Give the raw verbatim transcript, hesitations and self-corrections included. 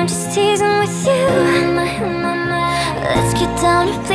I'm just teasing with you. Let's get down to